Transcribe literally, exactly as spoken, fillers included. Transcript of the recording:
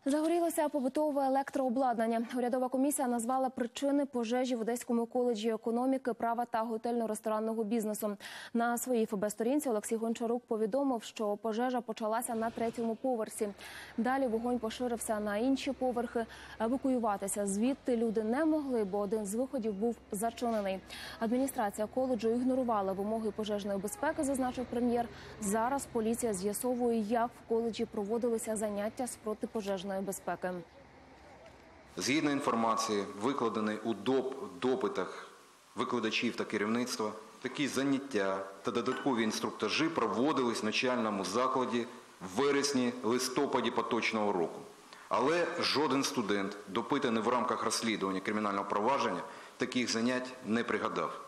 Загорілося побутове електрообладнання. Урядова комісія назвала причини пожежі в Одеському коледжі економіки, права та готельно-ресторанного бізнесу. На своїй ФБ-сторінці Олексій Гончарук повідомив, що пожежа почалася на третьому поверсі. Далі вогонь поширився на інші поверхи. Евакуюватися звідти люди не могли, бо один з виходів був зачинений. Адміністрація коледжу ігнорувала вимоги пожежної безпеки, зазначив прем'єр. Зараз поліція з'ясовує, як в коледжі проводилися заняття з протипожежної безпеки. Згідно інформації, викладеної у доп, допитах викладачів та керівництва, такі заняття та додаткові інструктажі проводились в навчальному закладі в вересні-листопаді поточного року. Але жоден студент, допитаний в рамках розслідування кримінального провадження, таких занять не пригадав.